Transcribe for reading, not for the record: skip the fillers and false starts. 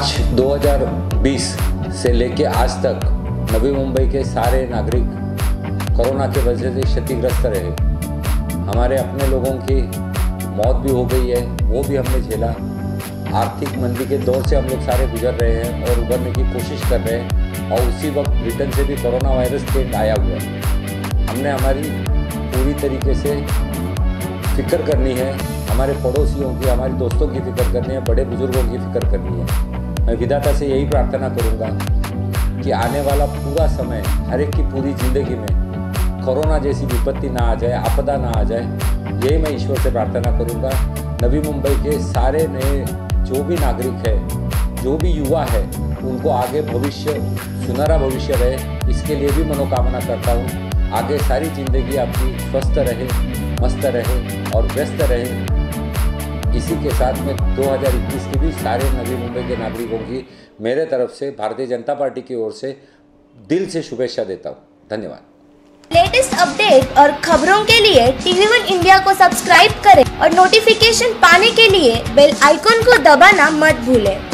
मार्च 2020 से लेके आज तक नवी मुंबई के सारे नागरिक कोरोना के वजह से क्षतिग्रस्त रहे। हमारे अपने लोगों की मौत भी हो गई है, वो भी हमने झेला। आर्थिक मंदी के दौर से हम लोग सारे गुजर रहे हैं और उभरने की कोशिश कर रहे हैं। और उसी वक्त ब्रिटेन से भी कोरोना वायरस ट्रेंड आया हुआ है। हमने हमारी पूरी तरीके से फिक्र करनी है, हमारे पड़ोसियों की, हमारे दोस्तों की फिक्र करनी है, बड़े बुजुर्गों की फिक्र करनी है। मैं विधाता से यही प्रार्थना करूंगा कि आने वाला पूरा समय, हर एक की पूरी ज़िंदगी में कोरोना जैसी विपत्ति ना आ जाए, आपदा ना आ जाए, यही मैं ईश्वर से प्रार्थना करूंगा। नवी मुंबई के सारे नए जो भी नागरिक है, जो भी युवा है, उनको आगे भविष्य, सुनहरा भविष्य रहे, इसके लिए भी मनोकामना करता हूँ। आगे सारी ज़िंदगी आपकी स्वस्थ रहे, मस्त रहे और व्यस्त रहे। इसी के साथ में 2021 की भी सारे नवी मुंबई के नागरिकों की मेरे तरफ से, भारतीय जनता पार्टी की ओर से दिल से शुभेच्छा देता हूँ। धन्यवाद। लेटेस्ट अपडेट और खबरों के लिए TV1 इंडिया को सब्सक्राइब करें और नोटिफिकेशन पाने के लिए बेल आइकॉन को दबाना मत भूलें।